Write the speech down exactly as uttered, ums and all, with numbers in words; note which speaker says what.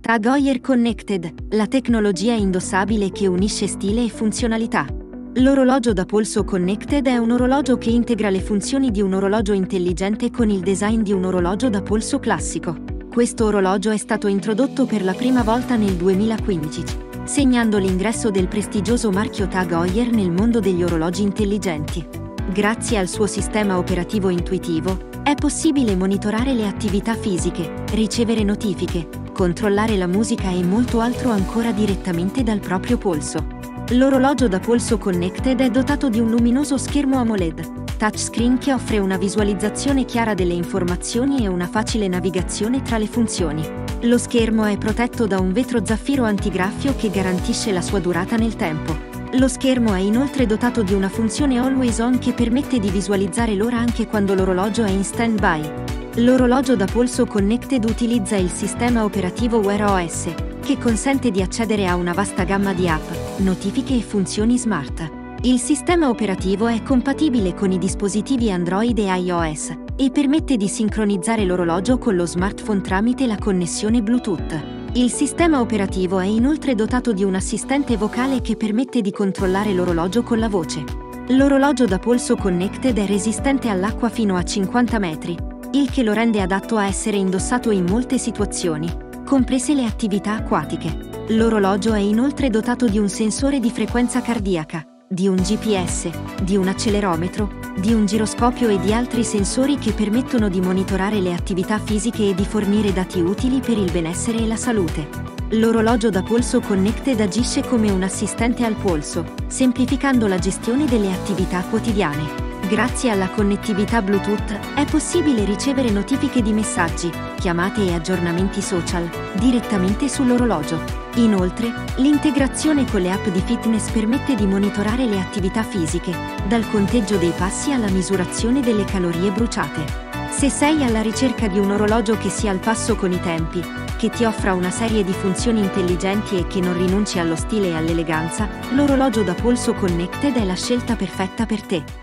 Speaker 1: Tag Heuer Connected, la tecnologia indossabile che unisce stile e funzionalità. L'orologio da polso Connected è un orologio che integra le funzioni di un orologio intelligente con il design di un orologio da polso classico. Questo orologio è stato introdotto per la prima volta nel duemilaquindici, segnando l'ingresso del prestigioso marchio Tag Heuer nel mondo degli orologi intelligenti. Grazie al suo sistema operativo intuitivo, è possibile monitorare le attività fisiche, ricevere notifiche, controllare la musica e molto altro ancora direttamente dal proprio polso. L'orologio da polso Connected è dotato di un luminoso schermo AMOLED touchscreen che offre una visualizzazione chiara delle informazioni e una facile navigazione tra le funzioni. Lo schermo è protetto da un vetro zaffiro antigraffio che garantisce la sua durata nel tempo. Lo schermo è inoltre dotato di una funzione Always On che permette di visualizzare l'ora anche quando l'orologio è in stand-by. L'orologio da polso Connected utilizza il sistema operativo Wear O S, che consente di accedere a una vasta gamma di app, notifiche e funzioni smart. Il sistema operativo è compatibile con i dispositivi Android e iOS e permette di sincronizzare l'orologio con lo smartphone tramite la connessione Bluetooth. Il sistema operativo è inoltre dotato di un assistente vocale che permette di controllare l'orologio con la voce. L'orologio da polso Connected è resistente all'acqua fino a cinquanta metri, il che lo rende adatto a essere indossato in molte situazioni, comprese le attività acquatiche. L'orologio è inoltre dotato di un sensore di frequenza cardiaca, di un G P S, di un accelerometro, di un giroscopio e di altri sensori che permettono di monitorare le attività fisiche e di fornire dati utili per il benessere e la salute. L'orologio da polso Connected agisce come un assistente al polso, semplificando la gestione delle attività quotidiane. Grazie alla connettività Bluetooth è possibile ricevere notifiche di messaggi, chiamate e aggiornamenti social direttamente sull'orologio. Inoltre, l'integrazione con le app di fitness permette di monitorare le attività fisiche, dal conteggio dei passi alla misurazione delle calorie bruciate. Se sei alla ricerca di un orologio che sia al passo con i tempi, che ti offra una serie di funzioni intelligenti e che non rinunci allo stile e all'eleganza, l'orologio da polso Connected è la scelta perfetta per te.